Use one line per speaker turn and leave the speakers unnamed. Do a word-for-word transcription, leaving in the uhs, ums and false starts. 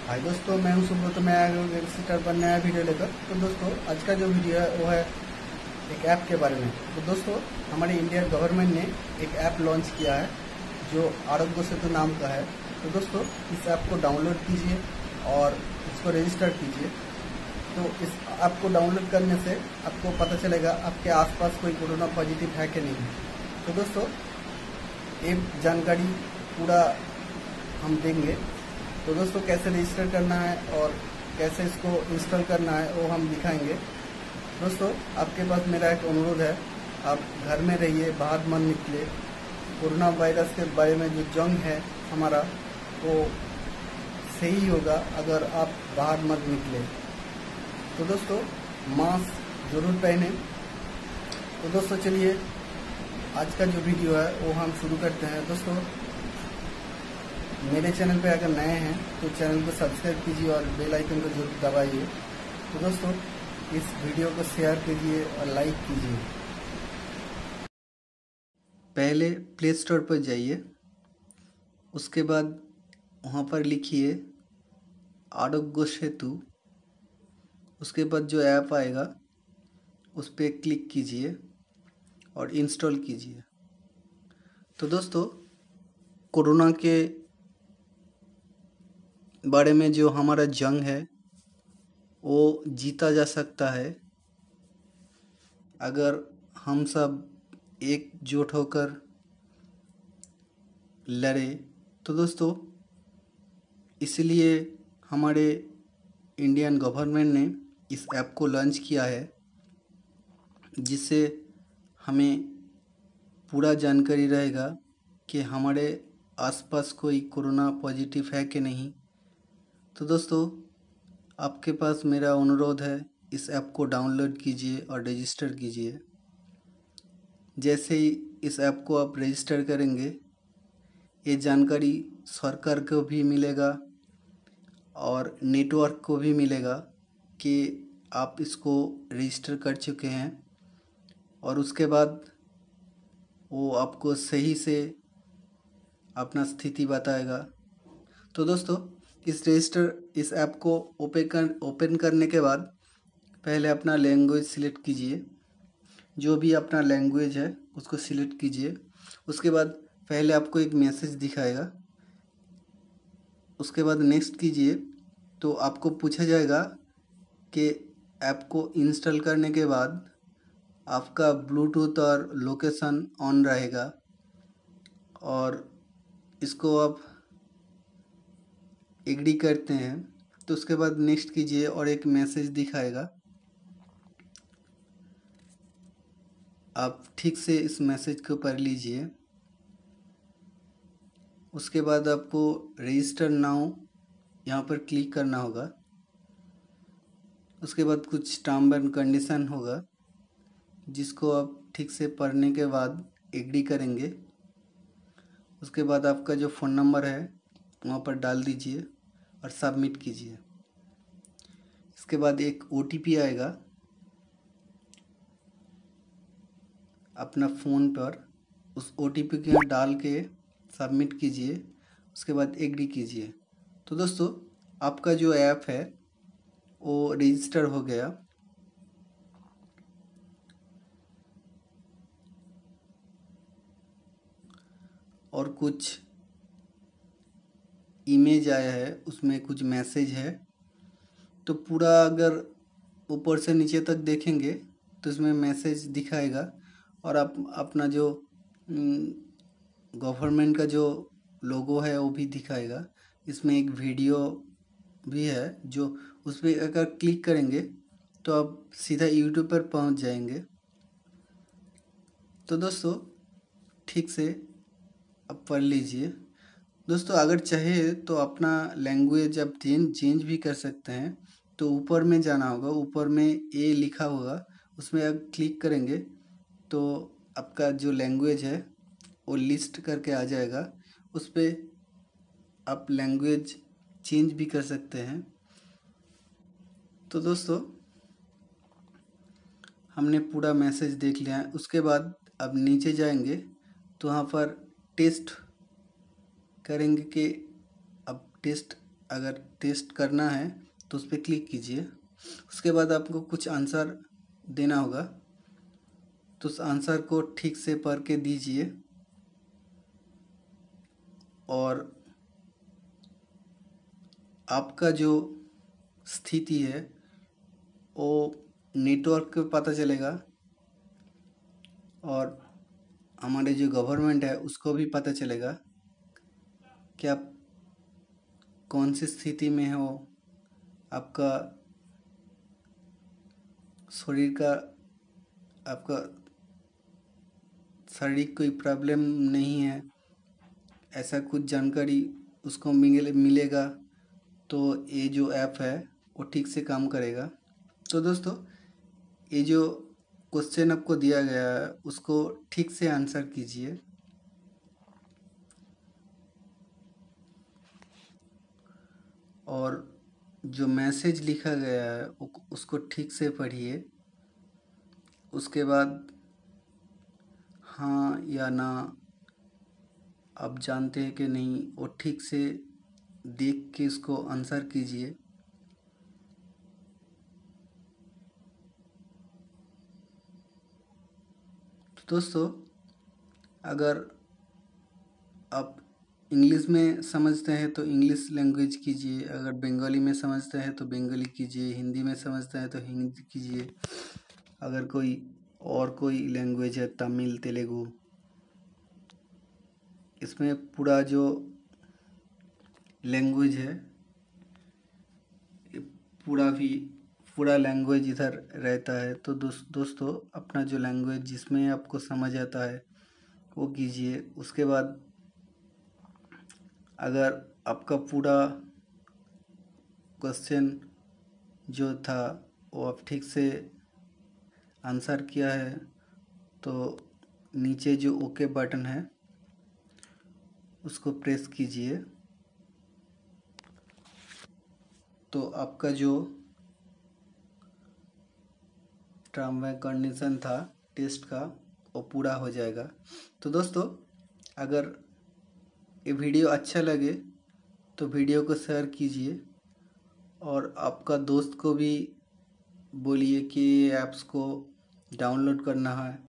हाय दोस्तों, मैं हूं सुब्रत। तो मैं आ गया हूँ सीटर पर नया वीडियो लेकर। तो दोस्तों, आज का जो वीडियो है वो है एक ऐप के बारे में। तो दोस्तों, हमारे इंडियन गवर्नमेंट ने एक ऐप लॉन्च किया है जो आरोग्य सेतु नाम का है। तो दोस्तों, इस ऐप को डाउनलोड कीजिए और इसको रजिस्टर कीजिए। तो इस ऐप को डाउनलोड करने से आपको पता चलेगा आपके आसपास कोई कोरोना पॉजिटिव है कि नहीं। तो दोस्तों, ये जानकारी पूरा हम देंगे। तो दोस्तों, कैसे रजिस्टर करना है और कैसे इसको इंस्टॉल करना है वो हम दिखाएंगे। दोस्तों, आपके पास मेरा एक अनुरोध है, आप घर में रहिए, बाहर मत निकले। कोरोना वायरस के बारे में जो जंग है हमारा, वो सही होगा अगर आप बाहर मत निकले। तो दोस्तों, मास्क जरूर पहने। तो दोस्तों, चलिए आज का जो वीडियो है वो हम शुरू करते हैं। दोस्तों, मेरे चैनल पे अगर नए हैं तो चैनल को सब्सक्राइब कीजिए और बेल आइकन को जरूर दबाइए। तो दोस्तों, इस वीडियो को शेयर कीजिए और लाइक कीजिए। पहले प्ले स्टोर पर जाइए, उसके बाद वहाँ पर लिखिए आरोग्य सेतु। उसके बाद जो ऐप आएगा उस पर क्लिक कीजिए और इंस्टॉल कीजिए। तो दोस्तों, कोरोना के बारे में जो हमारा जंग है वो जीता जा सकता है अगर हम सब एकजुट होकर लड़े। तो दोस्तों, इसलिए हमारे इंडियन गवर्नमेंट ने इस ऐप को लॉन्च किया है, जिससे हमें पूरा जानकारी रहेगा कि हमारे आसपास कोई कोरोना पॉजिटिव है कि नहीं। तो दोस्तों, आपके पास मेरा अनुरोध है, इस ऐप को डाउनलोड कीजिए और रजिस्टर कीजिए। जैसे ही इस ऐप को आप रजिस्टर करेंगे, ये जानकारी सरकार को भी मिलेगा और नेटवर्क को भी मिलेगा कि आप इसको रजिस्टर कर चुके हैं, और उसके बाद वो आपको सही से अपना स्थिति बताएगा। तो दोस्तों, इस रजिस्टर इस ऐप को ओपन कर ओपन करने के बाद पहले अपना लैंग्वेज सिलेक्ट कीजिए। जो भी अपना लैंग्वेज है उसको सिलेक्ट कीजिए। उसके बाद पहले आपको एक मैसेज दिखाएगा, उसके बाद नेक्स्ट कीजिए। तो आपको पूछा जाएगा कि ऐप को इंस्टॉल करने के बाद आपका ब्लूटूथ और लोकेशन ऑन रहेगा, और इसको आप एग्री करते हैं। तो उसके बाद नेक्स्ट कीजिए और एक मैसेज दिखाएगा। आप ठीक से इस मैसेज को पढ़ लीजिए। उसके बाद आपको रजिस्टर नाउ यहाँ पर क्लिक करना होगा। उसके बाद कुछ टर्म एंड कंडीशन होगा, जिसको आप ठीक से पढ़ने के बाद एग्री करेंगे। उसके बाद आपका जो फ़ोन नंबर है वहाँ पर डाल दीजिए और सबमिट कीजिए। इसके बाद एक ओ टी पी आएगा अपना फ़ोन पर, उस ओ टी पी को यहाँ डाल के सबमिट कीजिए। उसके बाद एग्री कीजिए। तो दोस्तों, आपका जो ऐप है वो रजिस्टर हो गया। और कुछ इमेज आया है, उसमें कुछ मैसेज है। तो पूरा अगर ऊपर से नीचे तक देखेंगे तो इसमें मैसेज दिखाएगा, और आप अपना जो गवर्नमेंट का जो लोगो है वो भी दिखाएगा। इसमें एक वीडियो भी है, जो उस पर अगर क्लिक करेंगे तो आप सीधा यूट्यूब पर पहुंच जाएंगे। तो दोस्तों, ठीक से आप पढ़ लीजिए। दोस्तों, अगर चाहे तो अपना लैंग्वेज आप चेंज चेंज भी कर सकते हैं। तो ऊपर में जाना होगा, ऊपर में ए लिखा होगा, उसमें आप क्लिक करेंगे तो आपका जो लैंग्वेज है वो लिस्ट करके आ जाएगा। उस पर आप लैंग्वेज चेंज भी कर सकते हैं। तो दोस्तों, हमने पूरा मैसेज देख लिया है। उसके बाद अब नीचे जाएंगे तो वहाँ पर टेस्ट करेंगे कि अब टेस्ट अगर टेस्ट करना है तो उस पर क्लिक कीजिए। उसके बाद आपको कुछ आंसर देना होगा, तो उस आंसर को ठीक से पढ़ के दीजिए। और आपका जो स्थिति है वो नेटवर्क पे पता चलेगा, और हमारे जो गवर्नमेंट है उसको भी पता चलेगा कि आप कौन सी स्थिति में हो, आपका शरीर का आपका शारीरिक कोई प्रॉब्लम नहीं है, ऐसा कुछ जानकारी उसको मिले मिलेगा। तो ये जो ऐप है वो ठीक से काम करेगा। तो दोस्तों, ये जो क्वेश्चन आपको दिया गया है उसको ठीक से आंसर कीजिए। और जो मैसेज लिखा गया है उसको ठीक से पढ़िए। उसके बाद हाँ या ना आप जानते हैं कि नहीं, वो ठीक से देख के इसको आंसर कीजिए। तो दोस्तों, अगर आप इंग्लिश में समझते हैं तो इंग्लिश लैंग्वेज कीजिए, अगर बंगाली में समझते हैं तो बंगाली कीजिए, हिंदी में समझते हैं तो हिंदी कीजिए, अगर कोई और कोई लैंग्वेज है तमिल तेलुगु, इसमें पूरा जो लैंग्वेज है पूरा भी पूरा लैंग्वेज इधर रहता है। तो दोस्त दोस्तों अपना जो लैंग्वेज जिसमें आपको समझ आता है वो कीजिए। उसके बाद अगर आपका पूरा क्वेश्चन जो था वो आप ठीक से आंसर किया है तो नीचे जो ओके बटन है उसको प्रेस कीजिए। तो आपका जो टर्म एंड कंडीशन था टेस्ट का वो पूरा हो जाएगा। तो दोस्तों, अगर ये वीडियो अच्छा लगे तो वीडियो को शेयर कीजिए, और आपका दोस्त को भी बोलिए कि ऐप्स को डाउनलोड करना है।